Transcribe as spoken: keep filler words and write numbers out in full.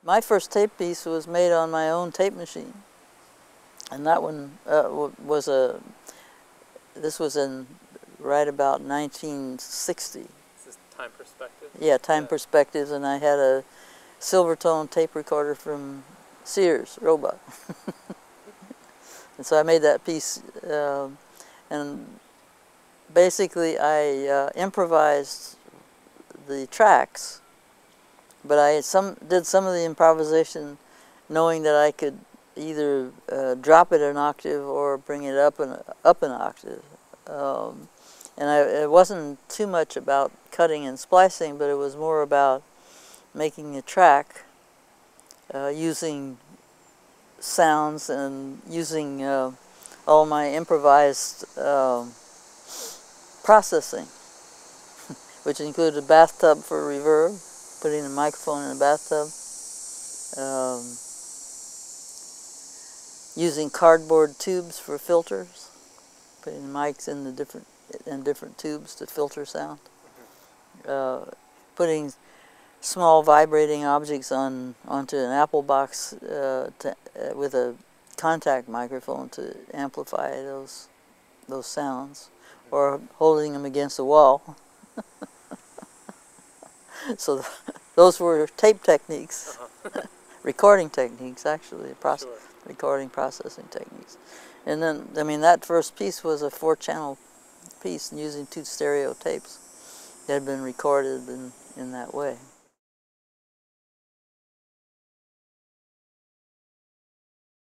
My first tape piece was made on my own tape machine, and that one uh, was a, this was in right about nineteen sixty. Is this Time Perspective? Yeah, Time yeah. Perspectives, and I had a Silvertone tape recorder from Sears, Roebuck. And so I made that piece, uh, and basically I uh, improvised the tracks, but I some did some of the improvisation knowing that I could either uh, drop it an octave or bring it up an, up an octave. Um, and I, it wasn't too much about cutting and splicing, but it was more about making a track uh, using sounds and using uh, all my improvised uh, processing, which included a bathtub for reverb, putting a microphone in a bathtub, um, using cardboard tubes for filters, putting mics in the different in different tubes to filter sound, uh, putting small vibrating objects on onto an Apple box uh, to, uh, with a contact microphone to amplify those those sounds, or holding them against the wall. So those were tape techniques, uh-huh. recording techniques actually, process, sure. recording processing techniques. And then, I mean, that first piece was a four-channel piece using two stereo tapes that had been recorded in, in that way.